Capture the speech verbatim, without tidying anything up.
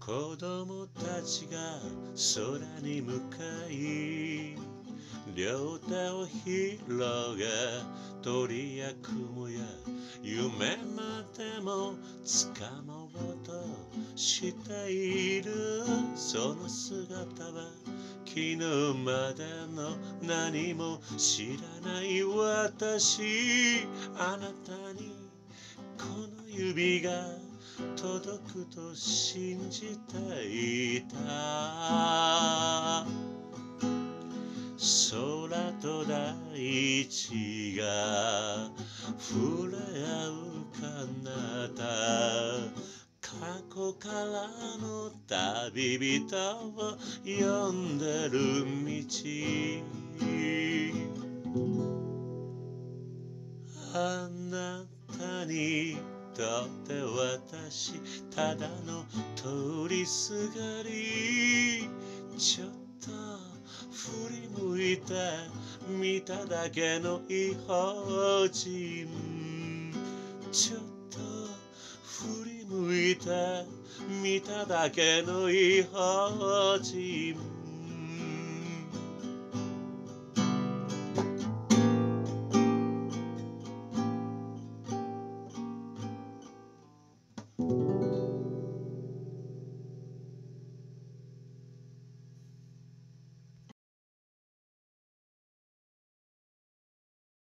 子供たちが空に向かい両手を広げ鳥や雲や夢までも掴もうとしているその姿は昨日までの何も知らない私あなたにこの指が届くと信じていた空と大地が触れ合う彼方過去からの旅人を呼んでる道あなたにとって私ただの通りすがりちょっと振り向いて見ただけの異邦人ちょっと振り向いて見ただけの異邦人